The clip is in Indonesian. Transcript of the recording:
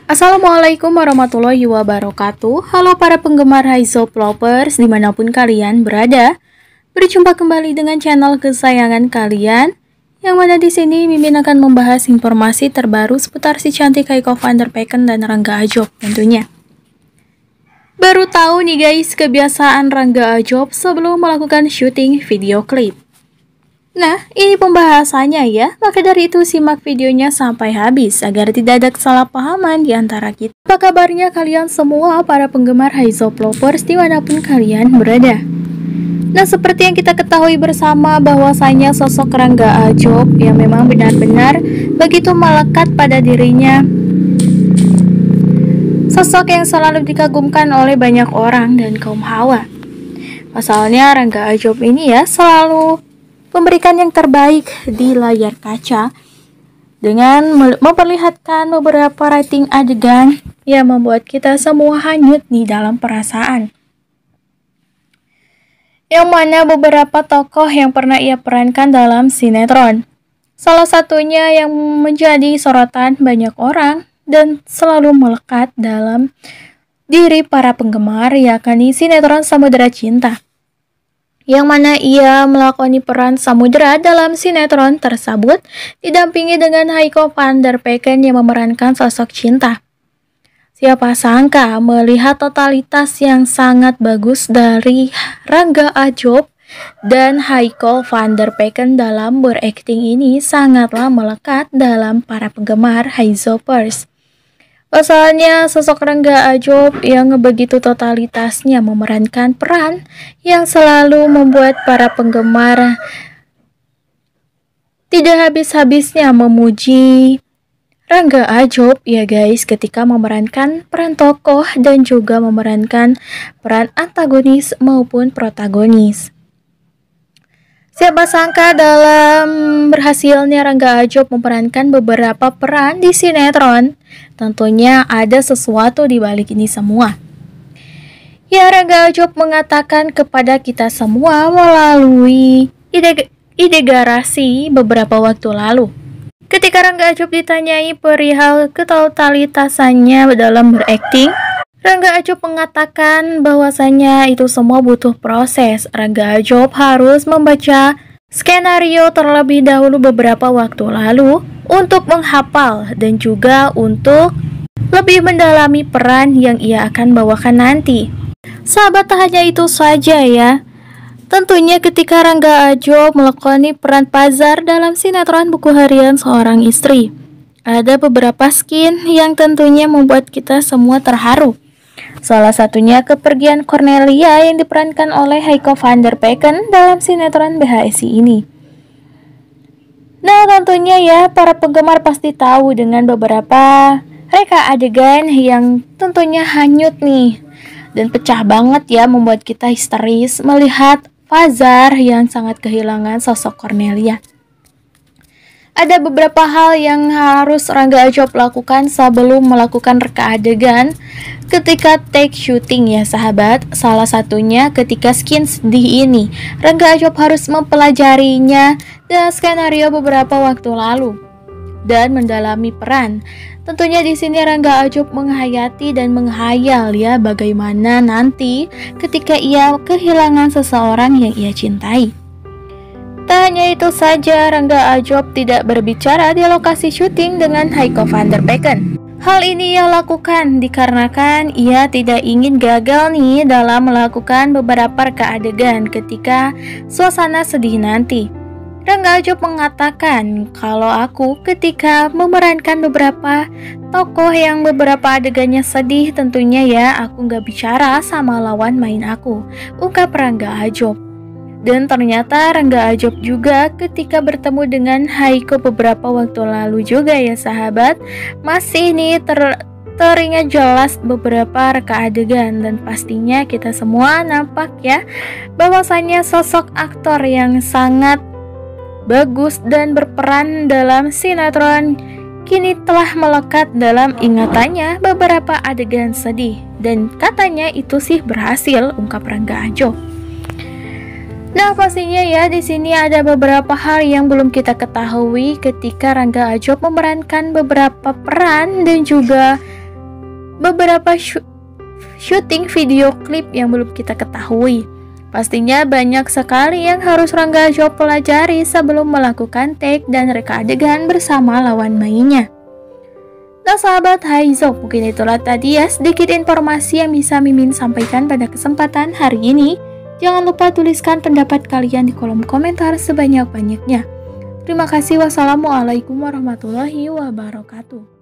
Assalamualaikum warahmatullahi wabarakatuh. Halo para penggemar Haizop Lovers dimanapun kalian berada. Berjumpa kembali dengan channel kesayangan kalian, yang mana di sini Mimin akan membahas informasi terbaru seputar si cantik Haiko van der Pecken dan Rangga Ajob tentunya. Baru tahu nih guys kebiasaan Rangga Ajob sebelum melakukan syuting video klip. Nah, ini pembahasannya ya, maka dari itu simak videonya sampai habis agar tidak ada kesalahpahaman di antara kita. Apa kabarnya kalian semua para penggemar Haizop Lovers dimanapun kalian berada? Nah, seperti yang kita ketahui bersama bahwasanya sosok Rangga Ajob yang memang benar-benar begitu melekat pada dirinya. Sosok yang selalu dikagumkan oleh banyak orang dan kaum hawa. Pasalnya Rangga Ajob ini ya selalu memberikan yang terbaik di layar kaca dengan memperlihatkan beberapa rating adegan yang membuat kita semua hanyut di dalam perasaan. Yang mana beberapa tokoh yang pernah ia perankan dalam sinetron. Salah satunya yang menjadi sorotan banyak orang dan selalu melekat dalam diri para penggemar yakni sinetron Samudera Cinta, yang mana ia melakoni peran Samudera dalam sinetron tersebut didampingi dengan Haiko van der Pecken yang memerankan sosok Cinta. Siapa sangka melihat totalitas yang sangat bagus dari Rangga Ajob dan Haiko van der Pecken dalam berakting ini sangatlah melekat dalam para penggemar Haizopers. Pasalnya sosok Rangga Ajob yang begitu totalitasnya memerankan peran yang selalu membuat para penggemar tidak habis-habisnya memuji Rangga Ajob ya guys ketika memerankan peran tokoh dan juga memerankan peran antagonis maupun protagonis. Siapa sangka dalam berhasilnya Rangga Ajob memerankan beberapa peran di sinetron, tentunya ada sesuatu di balik ini semua. Ya, Rangga Ajob mengatakan kepada kita semua melalui ide garasi beberapa waktu lalu. Ketika Rangga Ajob ditanyai perihal ketotalitasannya dalam berakting, Rangga Ajob mengatakan bahwasanya itu semua butuh proses. Rangga Ajob harus membaca skenario terlebih dahulu beberapa waktu lalu untuk menghafal dan juga untuk lebih mendalami peran yang ia akan bawakan nanti. Sahabat, tak hanya itu saja ya. Tentunya ketika Rangga Ajob melakoni peran Pazar dalam sinetron Buku Harian Seorang Istri, ada beberapa skin yang tentunya membuat kita semua terharu. Salah satunya kepergian Cornelia yang diperankan oleh Haiko van der Pecken dalam sinetron BHSI ini. Nah, tentunya ya para penggemar pasti tahu dengan beberapa reka adegan yang tentunya hanyut nih dan pecah banget ya, membuat kita histeris melihat Pazar yang sangat kehilangan sosok Cornelia. Ada beberapa hal yang harus Rangga Ajob lakukan sebelum melakukan reka adegan ketika take syuting ya sahabat. Salah satunya ketika skin sedih ini, Rangga Ajob harus mempelajarinya dan skenario beberapa waktu lalu dan mendalami peran. Tentunya di sini Rangga Ajob menghayati dan menghayal ya bagaimana nanti ketika ia kehilangan seseorang yang ia cintai. Tak hanya itu saja, Rangga Ajob tidak berbicara di lokasi syuting dengan Haiko van der Pecken. Hal ini ia lakukan dikarenakan ia tidak ingin gagal nih dalam melakukan beberapa reka adegan ketika suasana sedih nanti. Rangga Ajob mengatakan, kalau aku ketika memerankan beberapa tokoh yang beberapa adegannya sedih, tentunya ya aku gak bicara sama lawan main aku, ungkap Rangga Ajob. Dan ternyata Rangga Ajob juga ketika bertemu dengan Haiko beberapa waktu lalu juga ya sahabat, masih nih teringat jelas beberapa reka adegan dan pastinya kita semua nampak ya bahwasanya sosok aktor yang sangat bagus dan berperan dalam sinetron kini telah melekat dalam ingatannya beberapa adegan sedih dan katanya itu sih berhasil, ungkap Rangga Ajob. Nah, pastinya ya di sini ada beberapa hal yang belum kita ketahui ketika Rangga Ajob memerankan beberapa peran dan juga beberapa syuting video klip yang belum kita ketahui. Pastinya banyak sekali yang harus Rangga Ajob pelajari sebelum melakukan take dan reka adegan bersama lawan mainnya. Nah sahabat Haizob, mungkin itulah tadi ya sedikit informasi yang bisa Mimin sampaikan pada kesempatan hari ini. Jangan lupa tuliskan pendapat kalian di kolom komentar sebanyak-banyaknya. Terima kasih. Wassalamualaikum warahmatullahi wabarakatuh.